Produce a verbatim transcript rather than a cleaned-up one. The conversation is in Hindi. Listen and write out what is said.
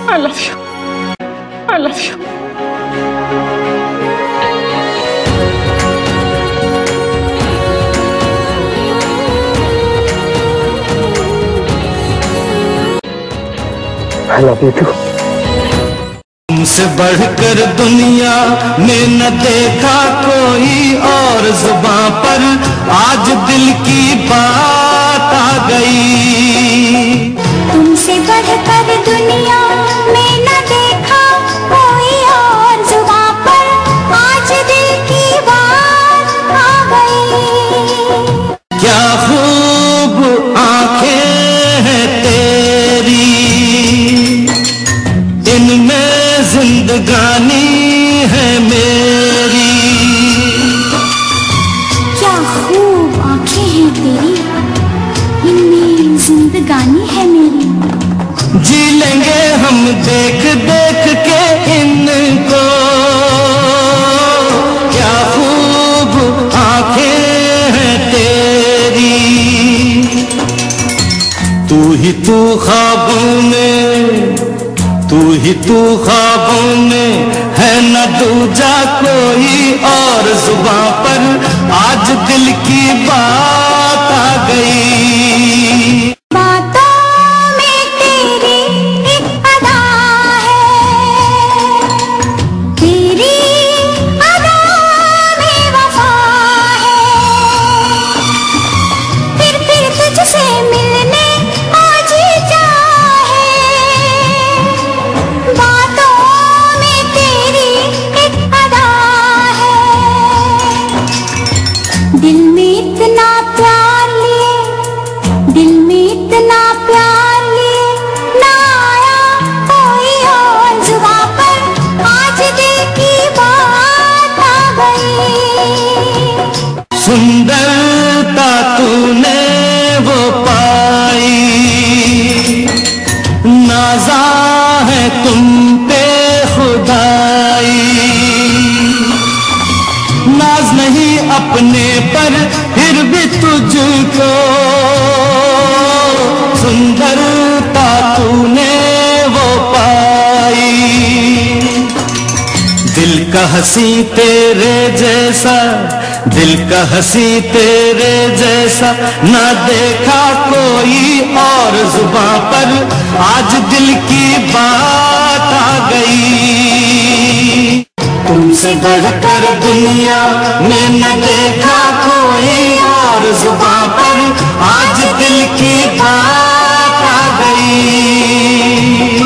I love you. I love you. I love you too. तुमसे बढ़कर दुनिया में न देखा कोई और, जुबां पर आज दिल की बात आ गई। तुमसे बढ़कर दुनिया में न देखा कोई और, जुबां पर आज दिल की बात आ गई। क्या खूब आंखें हैं तेरी, इनमें जिंदगानी है मेरी। क्या खूब आंखें हैं तेरी, इनमें जिंदगानी है मेरी। जी लेंगे हम देख देख के इनको, क्या खूब आंखें हैं तेरी। तू ही तू ख्वाबों में, तू ही तू ख्वाबों में है न दूजा कोई और, जुबां पर आज दिल की बात आ गई। बातों में तेरी एक अदा है, तेरी अदा में वफा है। फिर फिर तुझसे मिलने आज चाहे, दिल में इतना प्यार लिए, दिल में इतना प्यार लिए, ना आया कोई और, जुबां पर आज दिल की बात आ गई। सुंदरता तूने वो पाई, नाज़ा है तुम पे खुदाई। नाज नहीं अपने पर फिर भी तुझको, सुंदरता तूने वो पाई। दिल का हंसी तेरे जैसा, दिल का हंसी तेरे जैसा ना देखा कोई और, जुबां पर आज दिल की बात आ गई। तुमसे बढ़कर दुनिया में न देखा कोई और, जुबां पर आज दिल की बात आ गई।